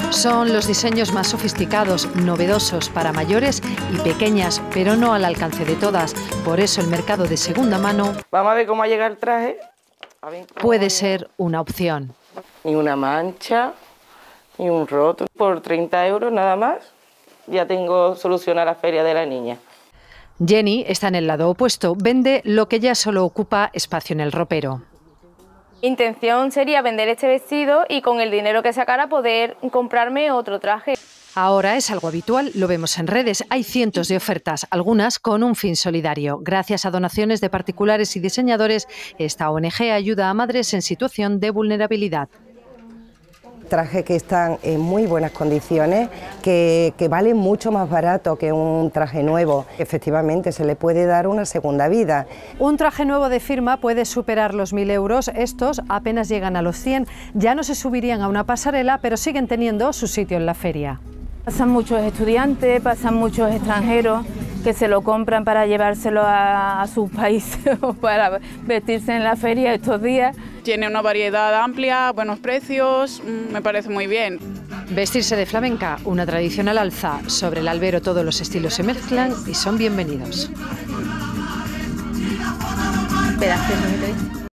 Son los diseños más sofisticados, novedosos para mayores y pequeñas, pero no al alcance de todas. Por eso el mercado de segunda mano Vamos a ver cómo ha llegado el traje. puede ser una opción. Ni una mancha, ni un roto. Por 30 euros nada más, ya tengo solucionada la feria de la niña. Jenny está en el lado opuesto, vende lo que ya solo ocupa espacio en el ropero. Mi intención sería vender este vestido y con el dinero que sacara poder comprarme otro traje. Ahora es algo habitual, lo vemos en redes, hay cientos de ofertas, algunas con un fin solidario. Gracias a donaciones de particulares y diseñadores, esta ONG ayuda a madres en situación de vulnerabilidad. Trajes que están en muy buenas condiciones, que valen mucho más barato que un traje nuevo. Efectivamente, se le puede dar una segunda vida. Un traje nuevo de firma puede superar los 1.000 euros, estos apenas llegan a los 100, ya no se subirían a una pasarela, pero siguen teniendo su sitio en la feria. Pasan muchos estudiantes, pasan muchos extranjeros que se lo compran para llevárselo a sus países o para vestirse en la feria estos días. Tiene una variedad amplia, buenos precios, me parece muy bien. Vestirse de flamenca, una tradición al alza. Sobre el albero todos los estilos se mezclan y son bienvenidos.